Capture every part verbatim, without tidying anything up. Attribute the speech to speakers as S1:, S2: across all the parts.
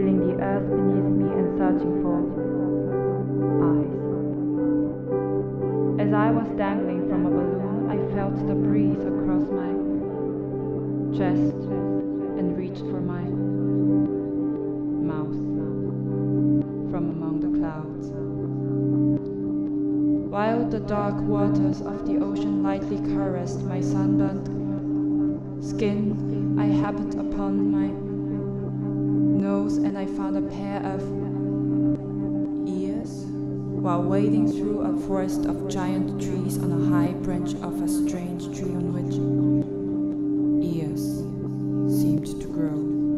S1: feeling the earth beneath me and searching for eyes. As I was dangling from a balloon, I felt the breeze across my chest and reached for my mouth from among the clouds. While the dark waters of the ocean lightly caressed my sunburnt skin, I happened upon my nose and I found a pair of ears while wading through a forest of giant trees on a high branch of a strange tree on which ears seemed to grow.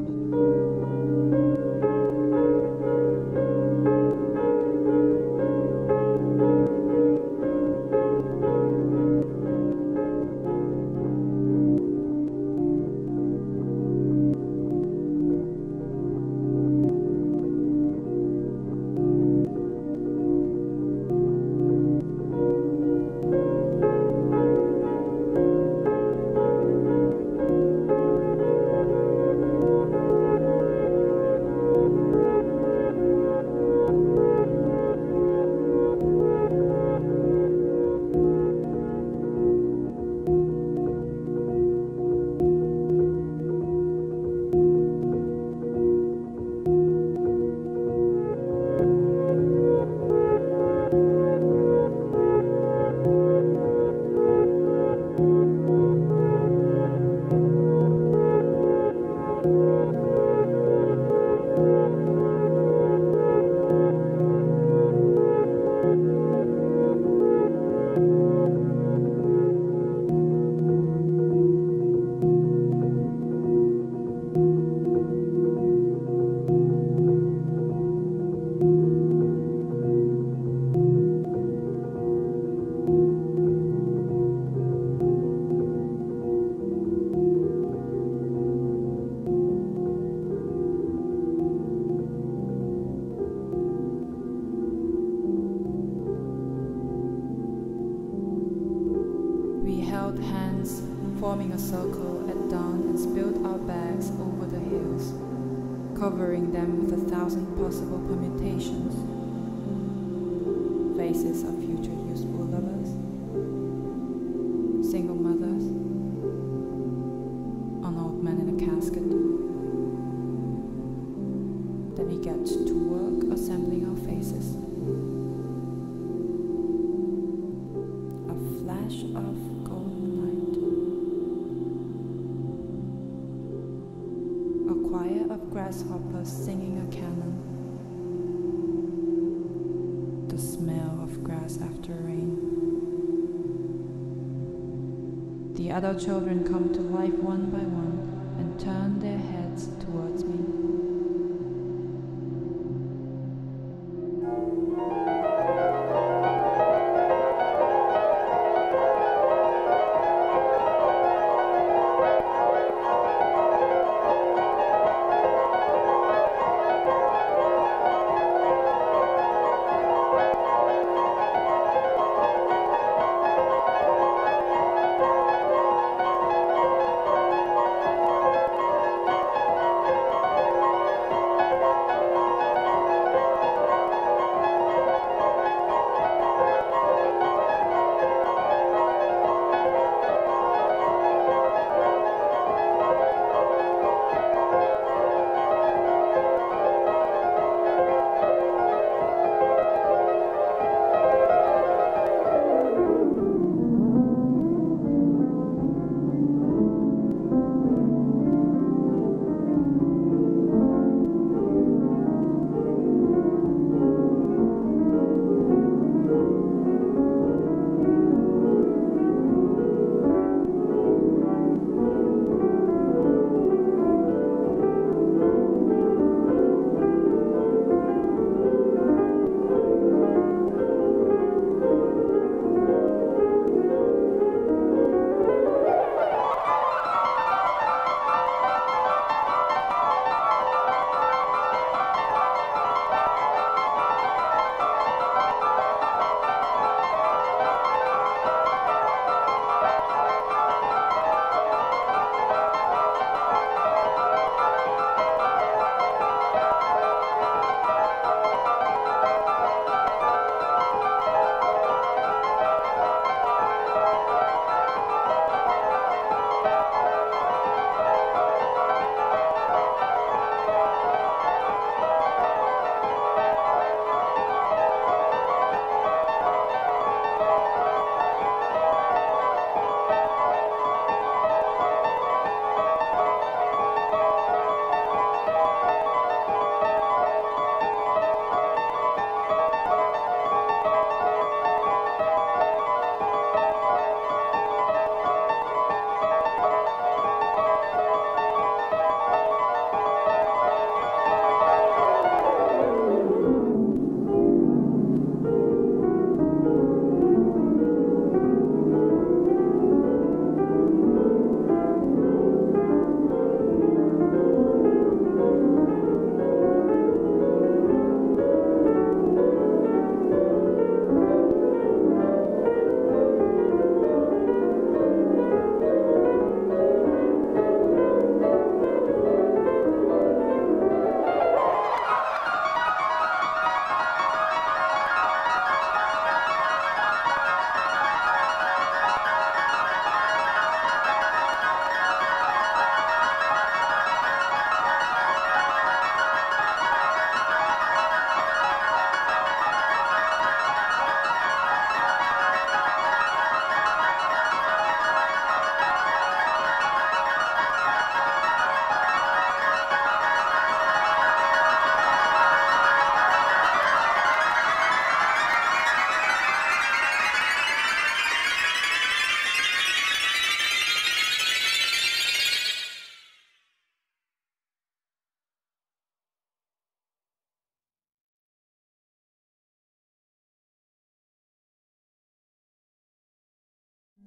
S1: Hands forming a circle at dawn and spilled our bags over the hills, covering them with a thousand possible permutations. Faces of future useful lovers, single mothers, an old man in a casket. Then we get to work assembling our faces. A flash of grasshoppers singing a canon. The smell of grass after rain. The other children come to life one by one and turn their heads towards me.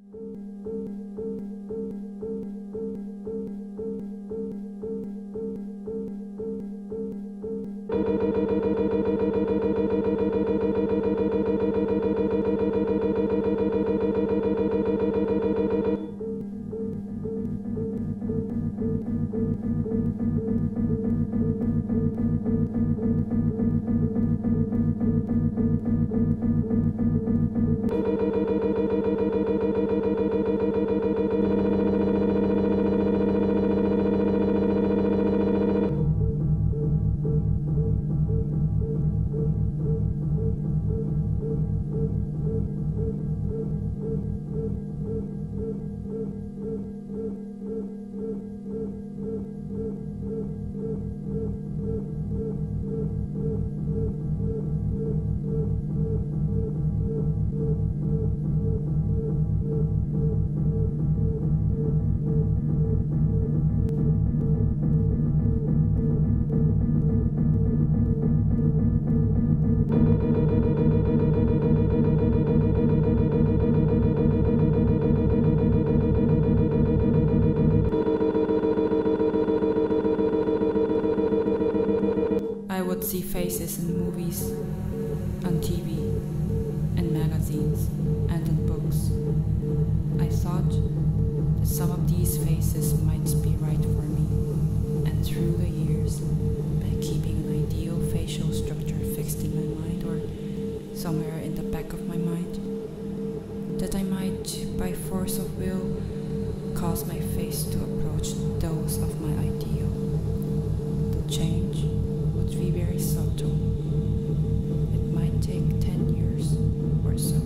S1: See faces in movies, on T V, in magazines, and in books. I thought that some of these faces might be right for me, and through the years, by keeping an ideal facial structure fixed in my mind or somewhere in the back of my mind, that I might, by force of will, cause my face to approach those of my ideal. The change would be very subtle. It might take ten years or so.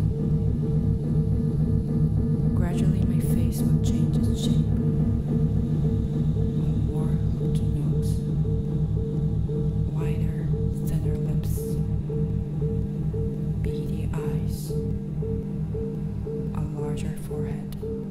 S1: Gradually my face would change its shape. A more hooked nose, wider, thinner lips, beady eyes, a larger forehead.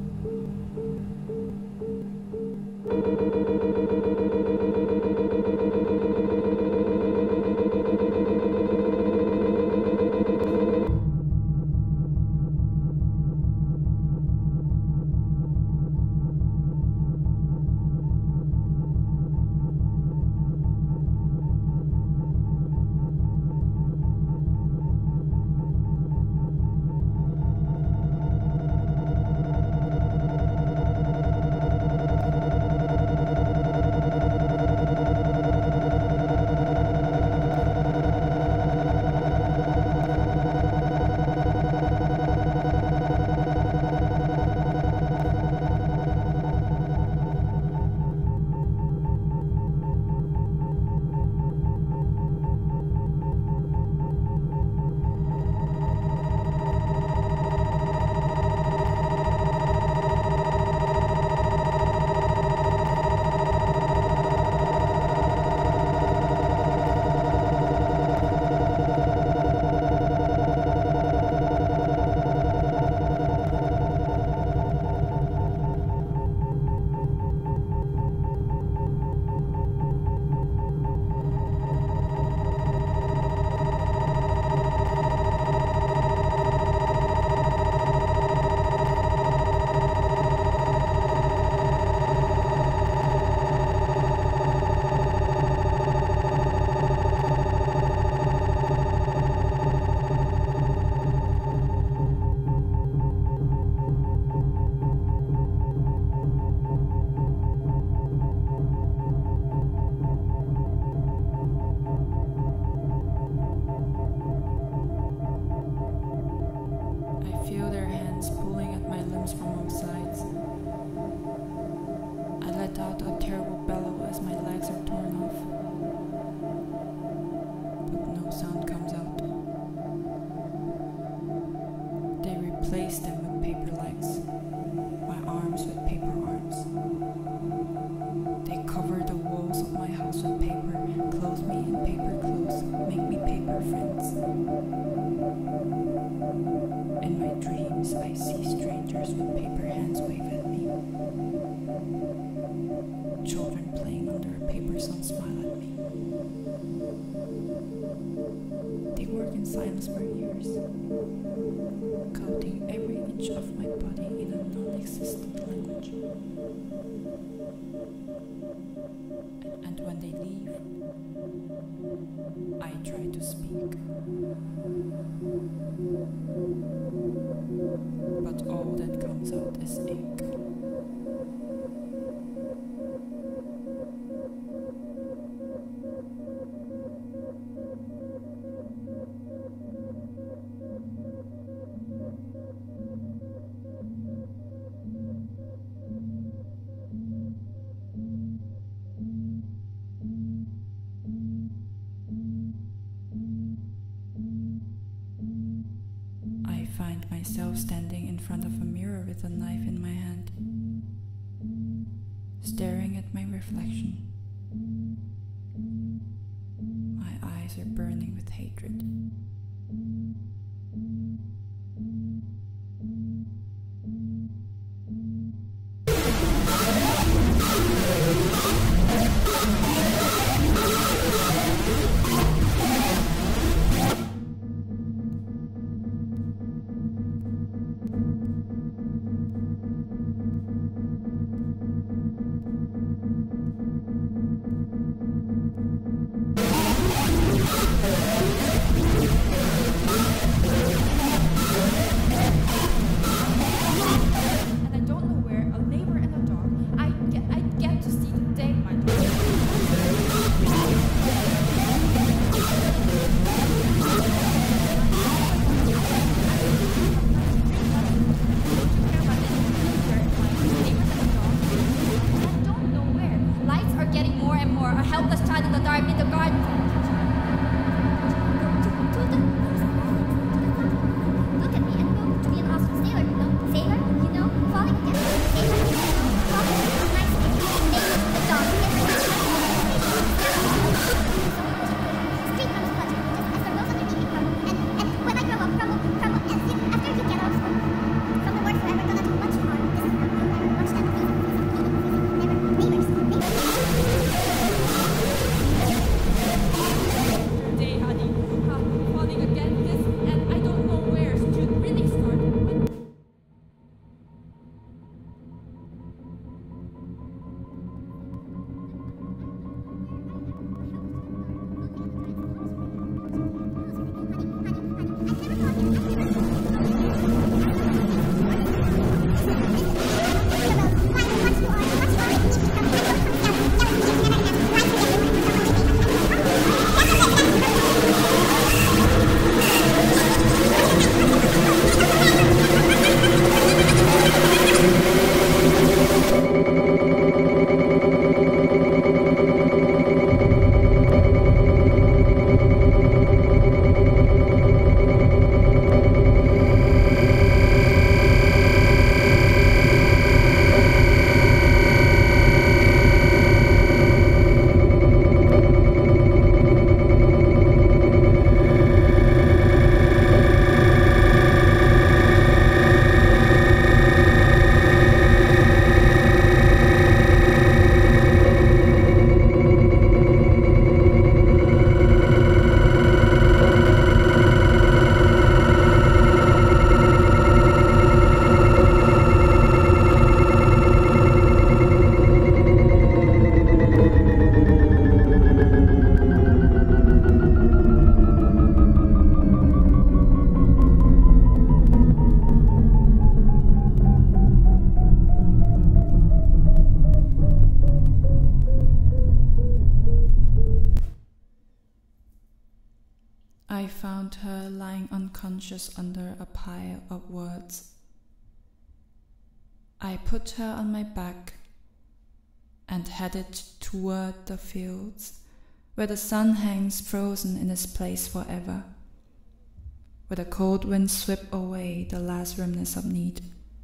S1: Replace them with paper legs, my arms with paper arms. They cover the walls of my house with paper, clothe me in paper clothes, make me paper friends. In my dreams, I see strangers with paper hands wave at me. Children playing under a paper sun smile at me. They work in silence for years, coating every inch of my body in a non-existent language. And, and when they leave, I try to speak. But all that comes out is ink. I find myself standing in front of a mirror with a knife in my hand, staring at my reflection. My eyes are burning with hatred. I found her lying unconscious under a pile of words. I put her on my back and headed toward the fields where the sun hangs frozen in its place forever, where the cold winds sweep away the last remnants of need.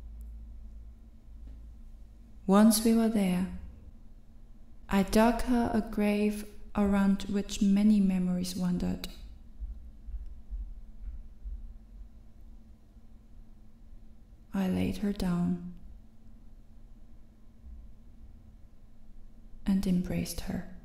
S1: Once we were there, I dug her a grave around which many memories wandered. I laid her down and embraced her.